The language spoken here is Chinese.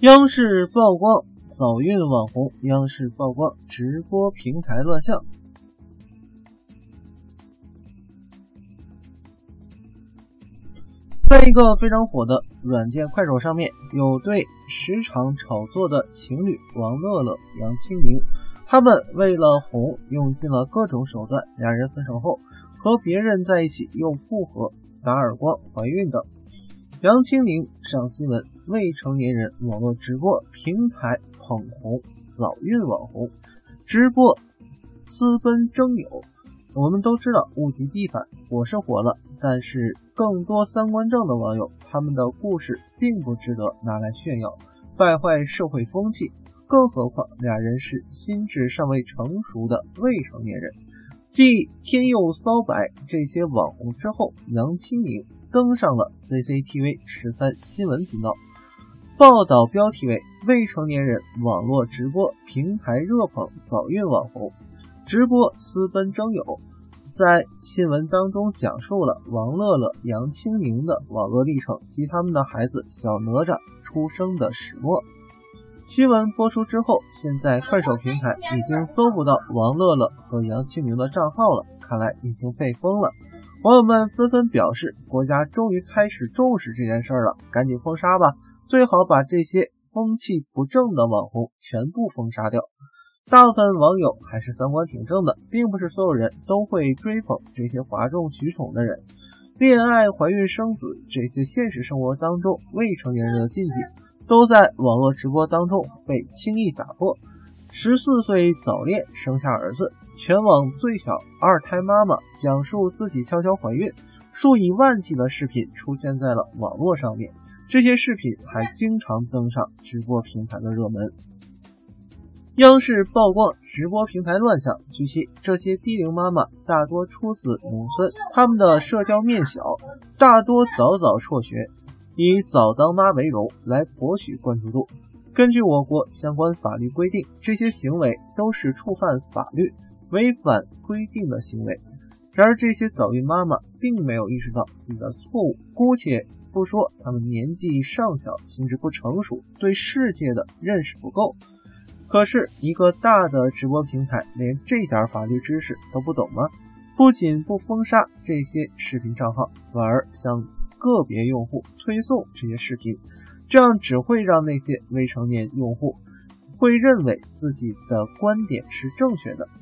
央视曝光早孕网红，央视曝光直播平台乱象。在一个非常火的软件快手上面，有对时常炒作的情侣王乐乐、杨清明，他们为了红用尽了各种手段，俩人分手后和别人在一起又复合、打耳光、怀孕等。杨清明上新闻，未成年人网络直播平台捧红早孕网红，直播私奔征友。我们都知道物极必反，火是火了，但是更多三观正的网友，他们的故事并不值得拿来炫耀，败坏社会风气。更何况俩人是心智尚未成熟的未成年人。继天佑骚白这些网红之后，杨清明登上了 CCTV 13新闻频道，报道标题为未成年人网络直播平台热捧早孕网红，直播私奔征友。在新闻当中讲述了王乐乐、杨清明的网络历程及他们的孩子小哪吒出生的始末。新闻播出之后，现在快手平台已经搜不到王乐乐和杨清明的账号了，看来已经被封了。网友们纷纷表示，国家终于开始重视这件事了，赶紧封杀吧，最好把这些风气不正的网红全部封杀掉。大部分网友还是三观挺正的，并不是所有人都会追捧这些哗众取宠的人。恋爱、怀孕、生子这些现实生活当中未成年人的禁忌，都在网络直播当中被轻易打破。14岁早恋生下儿子，全网最小二胎妈妈讲述自己悄悄怀孕，数以万计的视频出现在了网络上面，这些视频还经常登上直播平台的热门。央视曝光直播平台乱象，据悉这些低龄妈妈大多出自农村，她们的社交面小，大多早早辍学，以早当妈为荣来博取关注度。根据我国相关法律规定，这些行为都是触犯法律、违反规定的行为。然而这些早孕妈妈并没有意识到自己的错误，姑且不说她们年纪尚小、心智不成熟，对世界的认识不够，可是一个大的直播平台连这点法律知识都不懂吗？不仅不封杀这些视频账号，反而向个别用户推送这些视频，这样只会让那些未成年用户会认为自己的观点是正确的，